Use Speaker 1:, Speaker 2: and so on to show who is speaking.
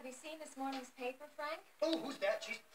Speaker 1: Have you seen this morning's paper, Frank?
Speaker 2: Oh, who's that? She's